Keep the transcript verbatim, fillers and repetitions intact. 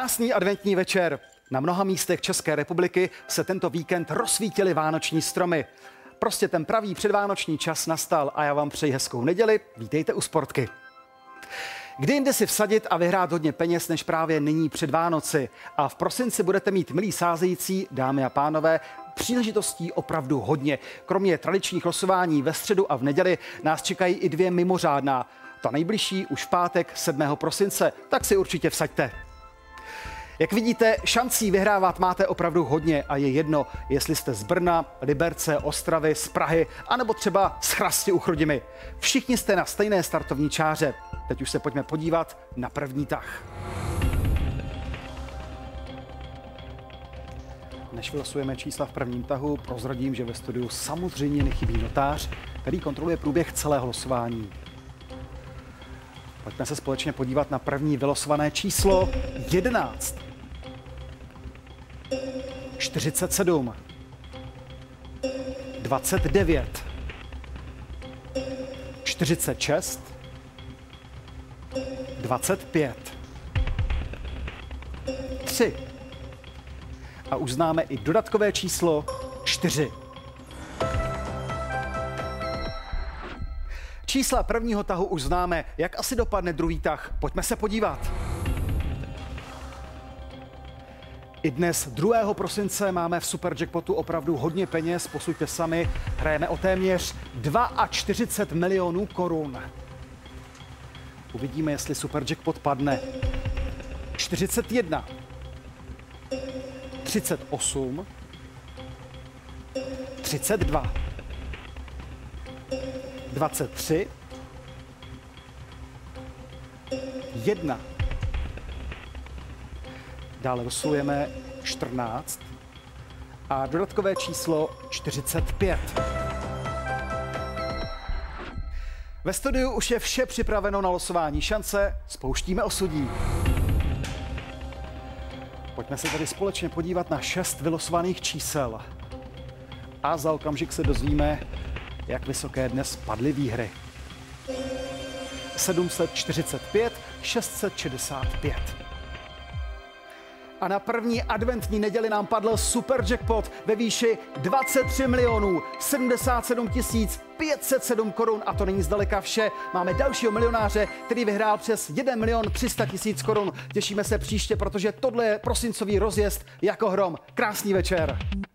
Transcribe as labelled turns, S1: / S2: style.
S1: Krásný adventní večer. Na mnoha místech České republiky se tento víkend rozsvítily vánoční stromy. Prostě ten pravý předvánoční čas nastal a já vám přeji hezkou neděli. Vítejte u Sportky. Kdy jinde si vsadit a vyhrát hodně peněz než právě nyní před Vánoci. A v prosinci budete mít, milí sázející, dámy a pánové, příležitostí opravdu hodně. Kromě tradičních losování ve středu a v neděli nás čekají i dvě mimořádná. Ta nejbližší už v pátek sedmého prosince, tak si určitě vsaďte. Jak vidíte, šancí vyhrávat máte opravdu hodně a je jedno, jestli jste z Brna, Liberce, Ostravy, z Prahy, anebo třeba z Chrasti u Chrudimi. Všichni jste na stejné startovní čáře. Teď už se pojďme podívat na první tah. Než vylosujeme čísla v prvním tahu, prozradím, že ve studiu samozřejmě nechybí notář, který kontroluje průběh celého losování. Pojďme se společně podívat na první vylosované číslo jedenáct, čtyřicet sedm, dvacet devět, čtyřicet šest, dvacet pět, tři a už známe i dodatkové číslo čtyři. Čísla prvního tahu už známe. Jak asi dopadne druhý tah? Pojďme se podívat. I dnes, druhého prosince, máme v Superjackpotu opravdu hodně peněz. Posuďte sami. Hrajeme o téměř čtyřicet dva milionů korun. Uvidíme, jestli Superjackpot padne. čtyřicet jedna, třicet osm, třicet dva, dvacet tři, jedna. Dále losujeme čtrnáct a dodatkové číslo čtyřicet pět. Ve studiu už je vše připraveno na losování šance, spouštíme osudí. Pojďme se tady společně podívat na šest vylosovaných čísel. A za okamžik se dozvíme, jak vysoké dnes padly výhry. sedm set čtyřicet pět, šest set šedesát pět. A na první adventní neděli nám padl Superjackpot ve výši dvacet tři milionů sedmdesát sedm tisíc pět set sedm korun. A to není zdaleka vše. Máme dalšího milionáře, který vyhrál přes jeden milion tři sta tisíc korun. Těšíme se příště, protože tohle je prosincový rozjezd jako hrom. Krásný večer.